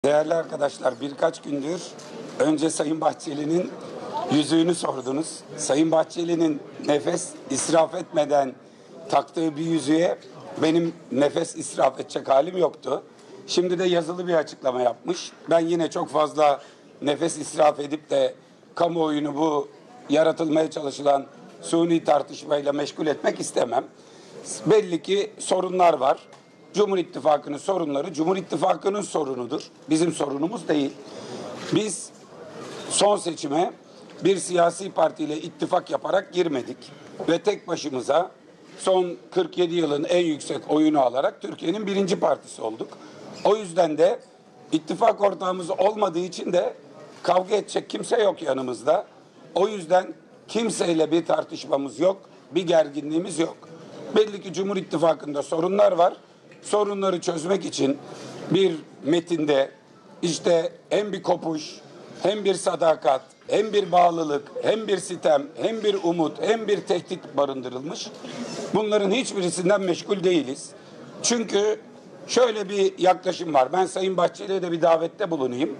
Değerli arkadaşlar, birkaç gündür önce Sayın Bahçeli'nin yüzüğünü sordunuz. Sayın Bahçeli'nin nefes israf etmeden taktığı bir yüzüğe benim nefes israf edecek halim yoktu. Şimdi de yazılı bir açıklama yapmış. Ben yine çok fazla nefes israf edip de kamuoyunu bu yaratılmaya çalışılan suni tartışmayla meşgul etmek istemem. Belli ki sorunlar var. Cumhur İttifakı'nın sorunları Cumhur İttifakı'nın sorunudur. Bizim sorunumuz değil. Biz son seçime bir siyasi partiyle ittifak yaparak girmedik. Ve tek başımıza son 47 yılın en yüksek oyunu alarak Türkiye'nin birinci partisi olduk. O yüzden de ittifak ortağımız olmadığı için de kavga edecek kimse yok yanımızda. O yüzden kimseyle bir tartışmamız yok, bir gerginliğimiz yok. Belli ki Cumhur İttifakı'nda sorunlar var. Sorunları çözmek için bir metinde işte hem bir kopuş, hem bir sadakat, hem bir bağlılık, hem bir sitem, hem bir umut, hem bir tehdit barındırılmış. Bunların hiçbirisinden meşgul değiliz. Çünkü şöyle bir yaklaşım var. Ben Sayın Bahçeli'ye de bir davette bulunayım.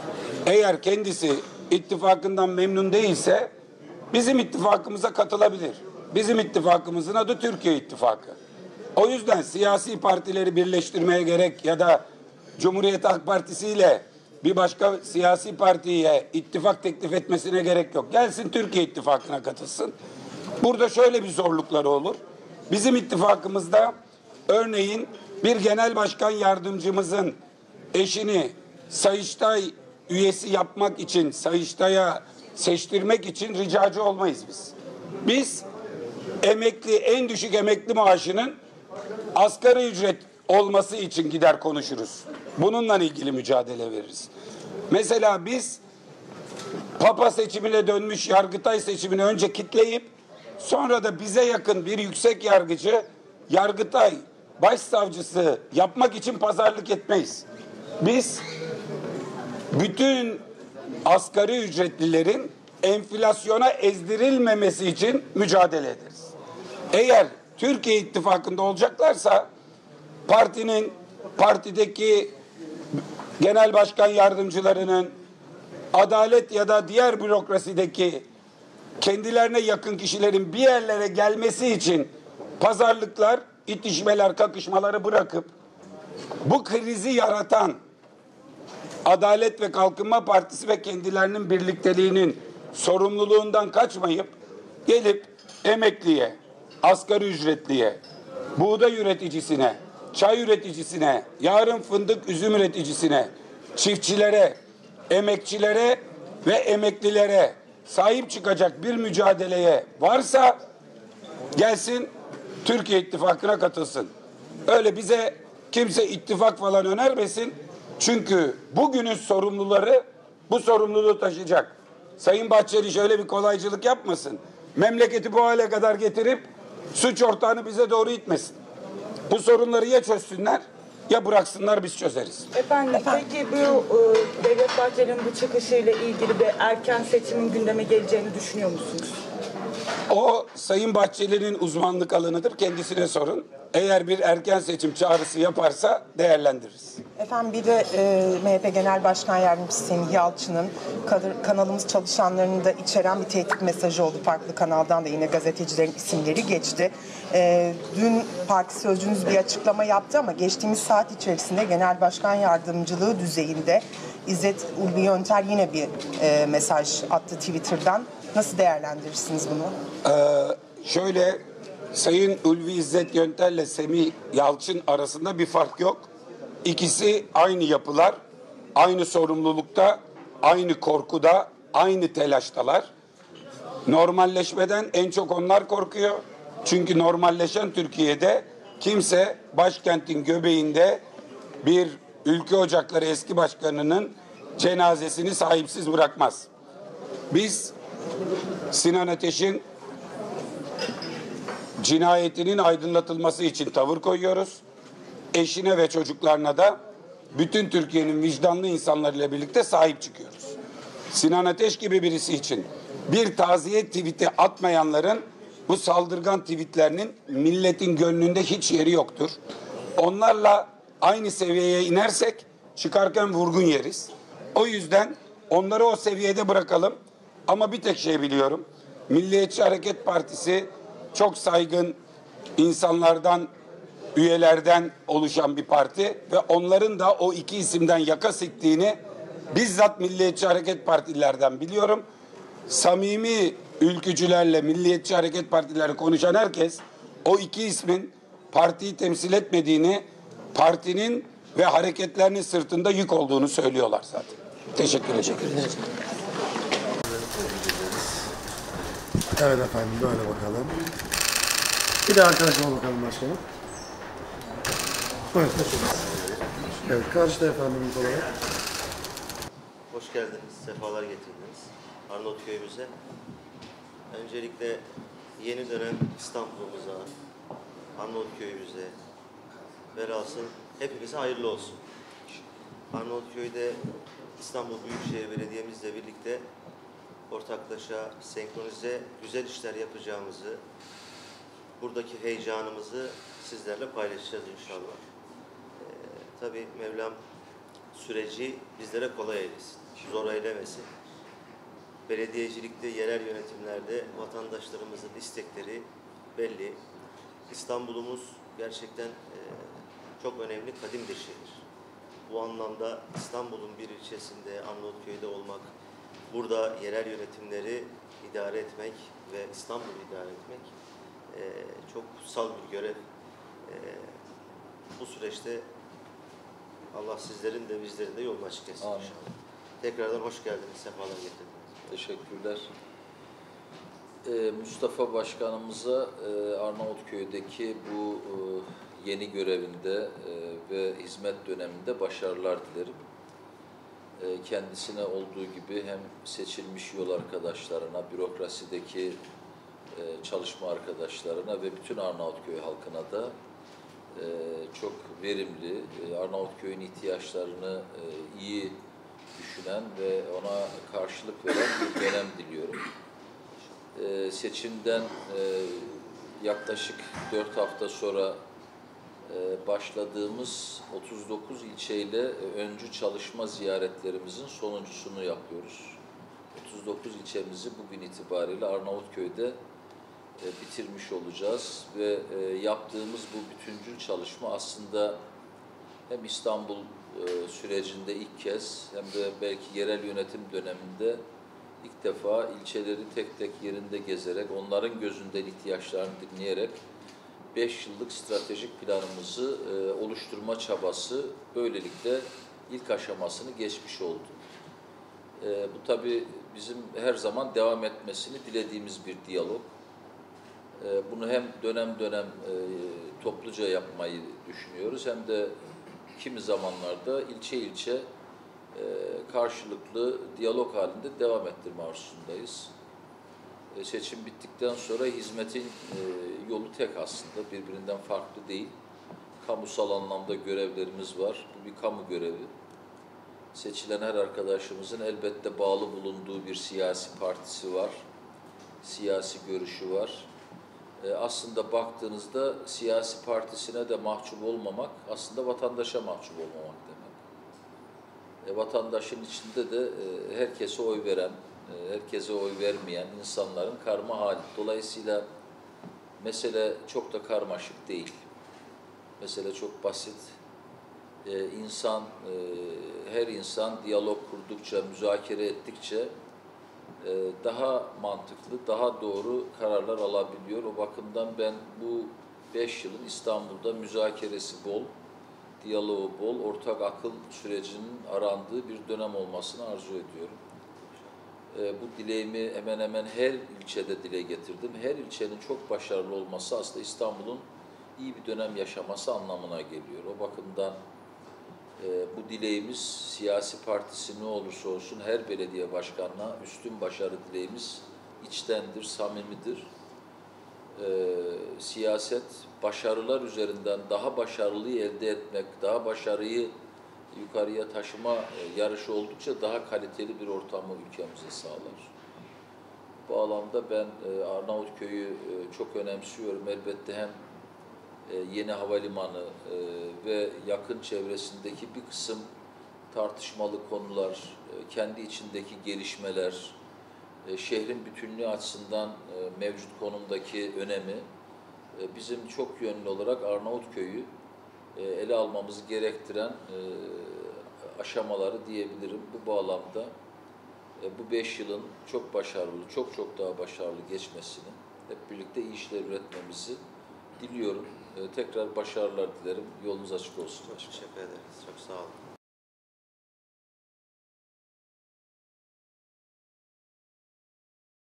Eğer kendisi ittifakından memnun değilse bizim ittifakımıza katılabilir. Bizim ittifakımızın adı Türkiye İttifakı. O yüzden siyasi partileri birleştirmeye gerek ya da Cumhuriyet Halk Partisi ile bir başka siyasi partiye ittifak teklif etmesine gerek yok. Gelsin Türkiye İttifakı'na katılsın. Burada şöyle bir zorlukları olur. Bizim ittifakımızda örneğin bir genel başkan yardımcımızın eşini Sayıştay üyesi yapmak için, Sayıştay'a seçtirmek için ricacı olmayız biz. Biz emekli, en düşük emekli maaşının asgari ücret olması için gider konuşuruz. Bununla ilgili mücadele veririz. Mesela biz Papa seçimine dönmüş Yargıtay seçimini önce kitleyip sonra da bize yakın bir yüksek yargıcı Yargıtay başsavcısı yapmak için pazarlık etmeyiz. Biz bütün asgari ücretlilerin enflasyona ezdirilmemesi için mücadele ederiz. Eğer Türkiye İttifakı'nda olacaklarsa partideki genel başkan yardımcılarının, adalet ya da diğer bürokrasideki kendilerine yakın kişilerin bir yerlere gelmesi için pazarlıklar, itişmeler, kakışmaları bırakıp bu krizi yaratan Adalet ve Kalkınma Partisi ve kendilerinin birlikteliğinin sorumluluğundan kaçmayıp gelip emekliye, asgari ücretliye, buğday üreticisine, çay üreticisine, yarın fındık üzüm üreticisine, çiftçilere, emekçilere ve emeklilere sahip çıkacak bir mücadeleye varsa gelsin Türkiye İttifakı'na katılsın. Öyle bize kimse ittifak falan önermesin. Çünkü bugünün sorumluları bu sorumluluğu taşıyacak. Sayın Bahçeli şöyle bir kolaycılık yapmasın. Memleketi bu hale kadar getirip suç ortağını bize doğru itmesin. Bu sorunları ya çözsünler ya bıraksınlar, biz çözeriz. Efendim. Peki bu Devlet Bahçeli'nin bu çıkışıyla ilgili bir erken seçimin gündeme geleceğini düşünüyor musunuz? O Sayın Bahçeli'nin uzmanlık alanıdır. Kendisine sorun. Eğer bir erken seçim çağrısı yaparsa değerlendiririz. Efendim bir de MHP Genel Başkan Yardımcısı Semih Yalçın'ın kanalımız çalışanlarını da içeren bir tehdit mesajı oldu. Farklı kanaldan da yine gazetecilerin isimleri geçti. Dün parti sözcünüz bir açıklama yaptı ama geçtiğimiz saat içerisinde Genel Başkan Yardımcılığı düzeyinde İzzet Ulvi Yönter yine bir mesaj attı Twitter'dan. Nasıl değerlendirirsiniz bunu? Şöyle, Sayın Ulvi İzzet Yönter'le Semih Yalçın arasında bir fark yok. İkisi aynı yapılar, aynı sorumlulukta, aynı korkuda, aynı telaştalar. Normalleşmeden en çok onlar korkuyor. Çünkü normalleşen Türkiye'de kimse başkentin göbeğinde bir Ülke Ocakları eski başkanının cenazesini sahipsiz bırakmaz. Biz Sinan Ateş'in cinayetinin aydınlatılması için tavır koyuyoruz. Eşine ve çocuklarına da bütün Türkiye'nin vicdanlı insanlarıyla birlikte sahip çıkıyoruz. Sinan Ateş gibi birisi için bir taziye tweet'i atmayanların bu saldırgan tweetlerinin milletin gönlünde hiç yeri yoktur. Onlarla aynı seviyeye inersek çıkarken vurgun yeriz. O yüzden onları o seviyede bırakalım. Ama bir tek şey biliyorum. Milliyetçi Hareket Partisi çok saygın insanlardan, üyelerden oluşan bir parti ve onların da o iki isimden yaka siktiğini bizzat Milliyetçi Hareket Partililerden biliyorum. Samimi ülkücülerle, Milliyetçi Hareket Partileri konuşan herkes o iki ismin partiyi temsil etmediğini, partinin ve hareketlerinin sırtında yük olduğunu söylüyorlar zaten. Teşekkür ederim. Evet efendim, böyle bakalım. Bir de arkadaşıma bakalım başkanım. Buyurun. Evet, karşıda efendim ilk olarak. Hoş geldiniz, sefalar getirdiniz Arnavutköy'ümüze. Öncelikle yeni dönem İstanbul'umuza, Arnavutköy'ümüze, velhasıl hepimize hayırlı olsun. Arnavutköy'de İstanbul Büyükşehir Belediye'mizle birlikte ortaklaşa, senkronize güzel işler yapacağımızı, buradaki heyecanımızı sizlerle paylaşacağız inşallah. Tabii Mevlam süreci bizlere kolay eylesin, zor eylemesin. Belediyecilikte, yerel yönetimlerde vatandaşlarımızın istekleri belli. İstanbul'umuz gerçekten çok önemli, kadim bir şehir. Bu anlamda İstanbul'un bir ilçesinde, Arnavutköy'de olmak, burada yerel yönetimleri idare etmek ve İstanbul'u idare etmek çok kutsal bir görev. Bu süreçte Allah sizlerin de bizlerin de yolunu açık etsin inşallah. Tekrardan hoş geldiniz, sefalar getirdiniz. Teşekkürler. Mustafa Başkanımıza Arnavutköy'deki bu yeni görevinde ve hizmet döneminde başarılar dilerim. Kendisine olduğu gibi hem seçilmiş yol arkadaşlarına, bürokrasideki çalışma arkadaşlarına ve bütün Arnavutköy halkına da çok verimli, Arnavutköy'ün ihtiyaçlarını iyi düşünen ve ona karşılık veren bir dönem diliyorum. Seçimden yaklaşık 4 hafta sonra başladığımız 39 ilçeyle öncü çalışma ziyaretlerimizin sonuncusunu yapıyoruz. 39 ilçemizi bugün itibariyle Arnavutköy'de bitirmiş olacağız ve yaptığımız bu bütüncül çalışma aslında hem İstanbul sürecinde ilk kez hem de belki yerel yönetim döneminde ilk defa ilçeleri tek tek yerinde gezerek, onların gözünden ihtiyaçlarını dinleyerek 5 yıllık stratejik planımızı oluşturma çabası böylelikle ilk aşamasını geçmiş oldu. Bu tabii bizim her zaman devam etmesini dilediğimiz bir diyalog. Bunu hem dönem dönem topluca yapmayı düşünüyoruz hem de kimi zamanlarda ilçe ilçe karşılıklı diyalog halinde devam ettirme arzusundayız. Seçim bittikten sonra hizmetin yolu tek aslında, birbirinden farklı değil. Kamusal anlamda görevlerimiz var. Bu bir kamu görevi. Seçilen her arkadaşımızın elbette bağlı bulunduğu bir siyasi partisi var. Siyasi görüşü var. Aslında baktığınızda siyasi partisine de mahcup olmamak, aslında vatandaşa mahcup olmamak demek. Vatandaşın içinde de herkese oy veren, herkese oy vermeyen insanların karma hali. Dolayısıyla mesele çok da karmaşık değil. Mesele çok basit. Her insan diyalog kurdukça, müzakere ettikçe daha mantıklı, daha doğru kararlar alabiliyor. O bakımdan ben bu 5 yılın İstanbul'da müzakeresi bol, diyaloğu bol, ortak akıl sürecinin arandığı bir dönem olmasını arzu ediyorum. Bu dileğimi hemen hemen her ilçede dile getirdim. Her ilçenin çok başarılı olması aslında İstanbul'un iyi bir dönem yaşaması anlamına geliyor. O bakımdan bu dileğimiz siyasi partisi ne olursa olsun her belediye başkanına üstün başarı dileğimiz içtendir, samimidir. Siyaset başarılar üzerinden daha başarılıyı elde etmek, daha başarıyı yukarıya taşıma yarışı oldukça daha kaliteli bir ortamı ülkemize sağlar. Bu alanda ben Arnavutköy'ü çok önemsiyorum. Elbette hem yeni havalimanı ve yakın çevresindeki bir kısım tartışmalı konular, kendi içindeki gelişmeler, şehrin bütünlüğü açısından mevcut konumdaki önemi bizim çok yönlü olarak Arnavutköy'ü ele almamızı gerektiren aşamaları diyebilirim. Bu bağlamda bu 5 yılın çok başarılı, çok daha başarılı geçmesini, hep birlikte iyi işler üretmemizi diliyorum. Tekrar başarılar dilerim. Yolunuz açık olsun. Çok teşekkür ederiz. Çok sağ olun.